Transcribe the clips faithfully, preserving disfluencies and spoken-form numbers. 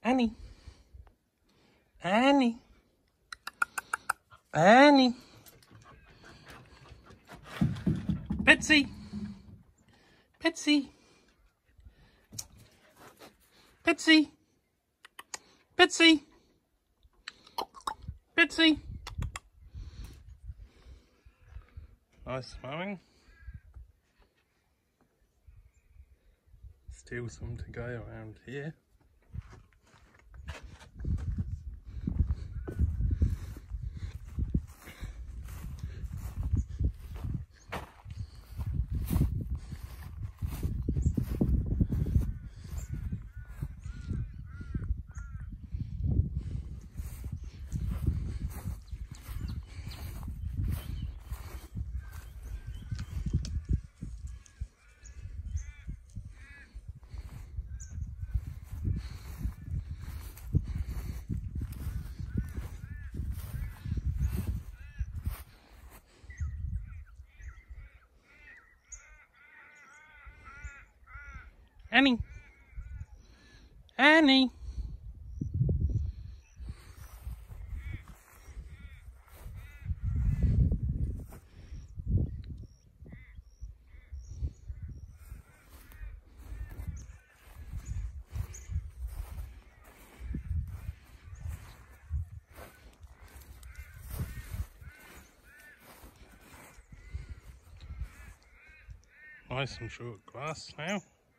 Annie. Annie. Annie. Betsy. Betsy. Betsy. Betsy. Betsy. Nice mowing. Still some to go around here. Annie. Annie. Nice and short grass now.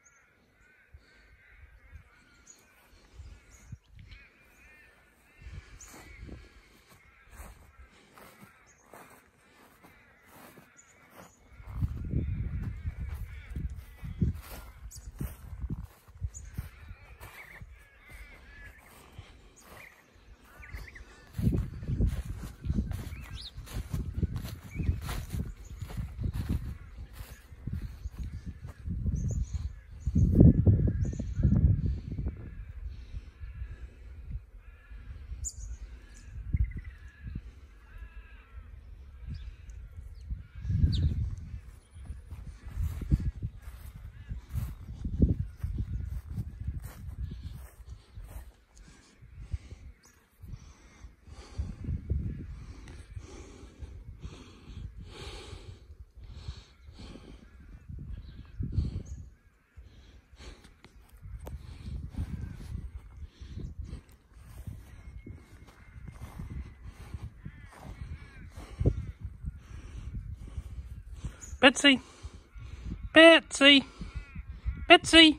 Betsy. Betsy. Betsy.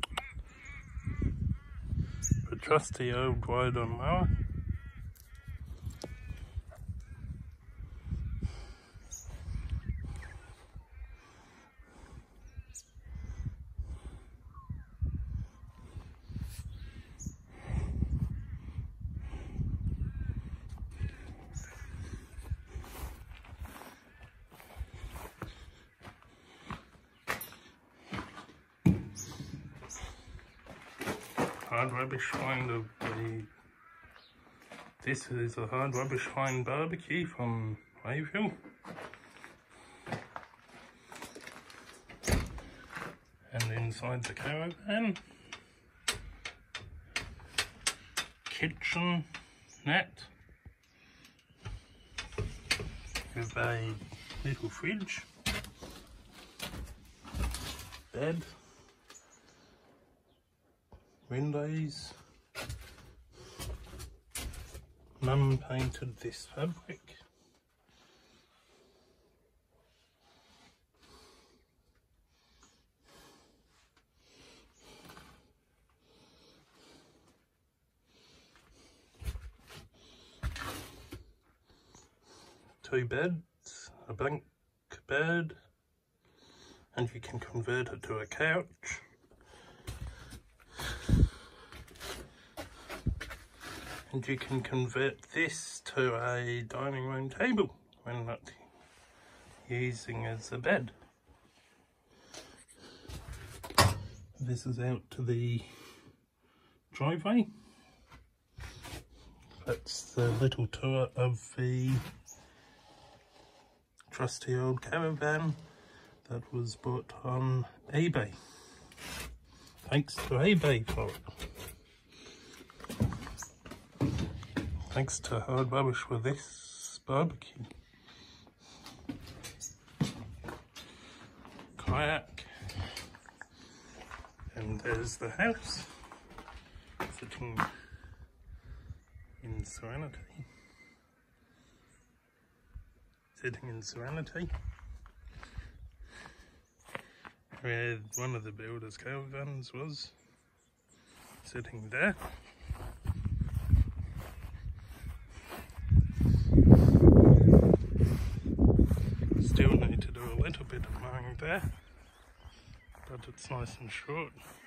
A trusty old ride-on mower. Hard rubbish find of the. This is a hard rubbish find barbecue from Waveville. And inside the caravan, kitchen net with a little fridge, bed, windows. Mum painted this fabric. Two beds, a bunk bed, and you can convert it to a couch. And you can convert this to a dining room table when not using as a bed. This is out to the driveway. That's the little tour of the trusty old caravan that was bought on eBay. Thanks to eBay for it. Thanks to hard rubbish for this barbecue. Kayak. And there's the house, sitting in serenity. Sitting in serenity. Where one of the builders' caravans was, sitting there. Still need to do a little bit of mowing there, but it's nice and short.